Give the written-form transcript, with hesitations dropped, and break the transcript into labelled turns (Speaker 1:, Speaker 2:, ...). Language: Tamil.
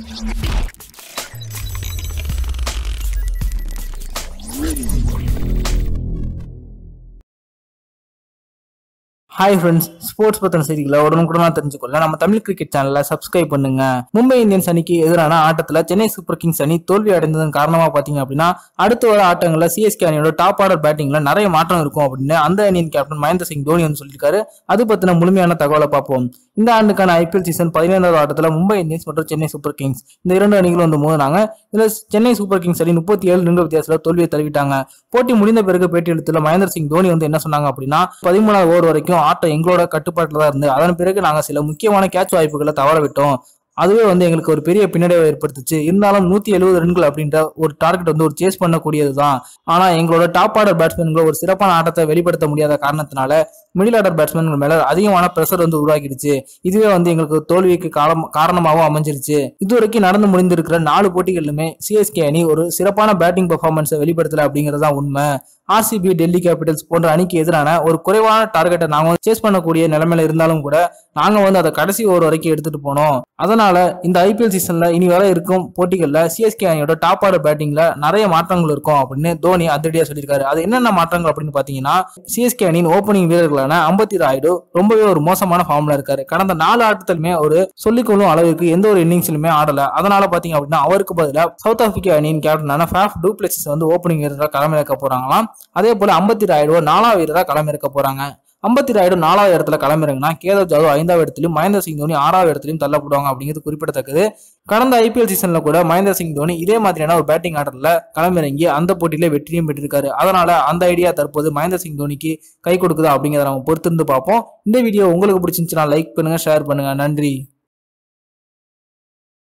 Speaker 1: Hi friends, ஸ்போர்ட்ஸ் பத்தின செய்திகளை உடனுக்குடனா தெரிஞ்சுக்கொள்ள நம்ம தமிழ் கிரிக்கெட் சேனலை சப்ஸ்கிரைப் பண்ணுங்க. மும்பை இந்தியன்ஸ் அணிக்கு எதிரான ஆட்டத்துல சென்னை சூப்பர் கிங்ஸ் அணி தோல்வி அடைந்ததன் காரணமா பாத்தீங்க அப்படின்னா அடுத்த வர ஆட்டங்கள்ல சிஎஸ்கே அணியோட டாப் ஆர்டர் பேட்டிங்ல நிறைய மாற்றம் இருக்கும் அப்படின்னு அந்த அணியின் கேப்டன் மகேந்திர சிங் தோனி வந்து சொல்லியிருக்காரு. அது பத்தின முழுமையான தகவலை பார்ப்போம். இந்த ஆண்டுக்கான ஐபிஎல் சீசன் 15வது ஆட்டத்துல மும்பை இந்தியன்ஸ் மற்றும் சென்னை சூப்பர் கிங்ஸ் இந்த இரண்டு அணிகளும் வந்து மோதினாங்க. இதுல சென்னை சூப்பர் கிங்ஸ் அணி 37 ரன் வித்தியாசத்துல தோல்வியை தழுவிட்டாங்க. போட்டி முடிந்த பிறகு பேட்டி எடுத்துள்ள மகேந்திர சிங் தோனி வந்து என்ன சொன்னாங்க அப்படின்னா 13வது ஓவர் வரைக்கும் ஆட்டம் எங்களோட கட்டுப்பாட்டுல தான் இருந்து அதன் பிறகு நாங்க சில முக்கியமான கேட்ச் வாய்ப்புகளை தவற விட்டோம். அதுவே வந்து எங்களுக்கு ஒரு பெரிய பின்னடைவை ஏற்படுத்துச்சு. இருந்தாலும் 170 ரன்கள் அப்படின்ற ஒரு டார்கெட் வந்து ஒரு சேஸ் பண்ணக்கூடியதுதான். ஆனா எங்களோட டாப் ஆர்டர் பேட்ஸ்மேன்களை ஒரு சிறப்பான ஆட்டத்தை வெளிப்படுத்த முடியாத காரணத்தினால மிடில் ஆர்டர் பேட்ஸ்மேன்கள் மேல அதிகமான பிரஷர் வந்து உருவாக்கிடுச்சு. இதுவே வந்து எங்களுக்கு தோல்விக்கு காரணமாகவும் அமைஞ்சிருச்சு. இதுவரைக்கும் நடந்து முடிந்திருக்கிற 4 போட்டிகளிலுமே சிஎஸ்கே அணி ஒரு சிறப்பான பேட்டிங் பெர்ஃபார்மன்ஸை வெளிப்படுத்தல அப்படிங்கறதுதான் உண்மை. ஆர்சிபி, டெல்லி கேபிட்டல்ஸ் போன்ற அணிக்கு எதிரான ஒரு குறைவான டார்கெட்டை நாங்க சேஸ் பண்ணக்கூடிய நிலைமையில இருந்தாலும் கூட நாங்க வந்து அதை கடைசி ஓவர் வரைக்கும் எடுத்துட்டு போனோம். அதனால இந்த ஐபிஎல் சீசன்ல இனி வர இருக்கும் போட்டிகள்ல சிஎஸ்கே அணியோட டாப் ஆர்டர் பேட்டிங்ல நிறைய மாற்றங்கள் இருக்கும் அப்படின்னு தோனி அதிரடியா சொல்லியிருக்காரு. அது என்னென்ன மாற்றங்கள் அப்படின்னு பாத்தீங்கன்னா சிஎஸ்கே அணியின் ஓப்பனிங் வீரர்களான அம்பத்தி ராயுடு ரொம்பவே ஒரு மோசமான ஃபார்ம்ல இருக்காரு. கடந்த 4 ஆட்டத்திலுமே ஒரு சொல்லிக்கொள்ளும் அளவுக்கு எந்த ஒரு இன்னிங்ஸ்லுமே ஆடல. அதனால பாத்தீங்க அப்படின்னா அவருக்கு பதிலா சவுத் ஆப்பிரிக்கா அணியின் கேப்டனான ஃபேஃப் டு பிளெசிஸ் வந்து ஓப்பனிங் வீரரா களமிறக்க போறாங்களாம். அதே போல அம்பத்தி ராயுடு 4வது வீரரா களமிறக்க போறாங்க. அம்பத்தி ராயுடு 4வது இடத்துல களமிறங்கினா கேதவ் ஜாதவ் 5வது இடத்திலும் மகேந்திர சிங் தோனி 6வது இடத்திலும் தள்ளப்படுவாங்க அப்படிங்கிறது குறிப்பிடத்தக்கது. கடந்த ஐபிஎல் சீசன்ல கூட மகேந்திர சிங் தோனி இதே மாதிரியான ஒரு பேட்டிங் ஆர்டர்ல களமிறங்கி அந்த போட்டியில வெற்றியும் பெற்றிருக்காரு. அதனால அந்த ஐடியா தற்போது மகேந்திர சிங் தோனிக்கு கை கொடுக்குதா அப்படிங்கிறத நம்ம பொறுத்திருந்து பார்ப்போம். இந்த வீடியோ உங்களுக்கு பிடிச்சிருந்துச்சுன்னா லைக் பண்ணுங்க, ஷேர் பண்ணுங்க. நன்றி.